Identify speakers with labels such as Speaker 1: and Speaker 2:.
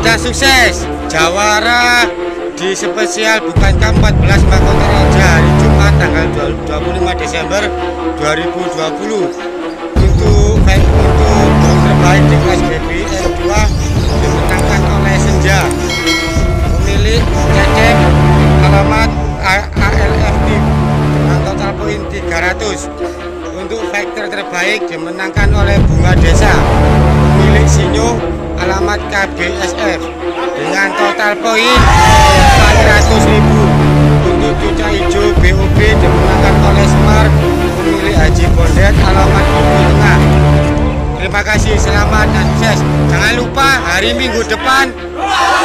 Speaker 1: Semoga sukses. Jawara di spesial Bukankah 14 Mahkota Raja hari Jumat tanggal 25 Desember 2020 untuk terbaik di kelas BBM 2 dimenangkan oleh Senja, pemilik Cecep, alamat ALFT dengan total poin 300. Untuk vektor terbaik dimenangkan oleh Bunga Desa, pemilik Sinyo, alamat KBSF dengan total poin 400.000. Untuk cuca hijau BOB dimenangkan oleh Semar, pemilik Haji Bondet, alamat Bogor Tengah. Terima kasih, selamat dan sukses. Jangan lupa hari Minggu depan